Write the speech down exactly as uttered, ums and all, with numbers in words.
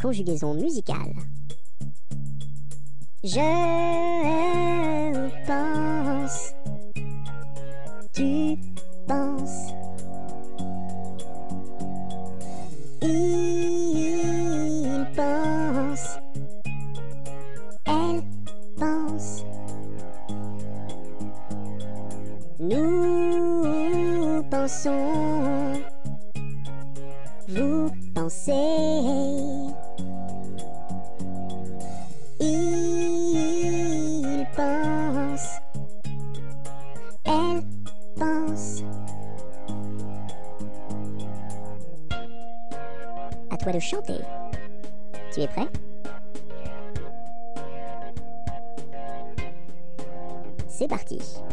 conjugaison musicale. Je pense, tu penses, il pense, elle pense, nous pensons, vous pensez, il pense, elle pense. À toi de chanter. Tu es prêt? C'est parti.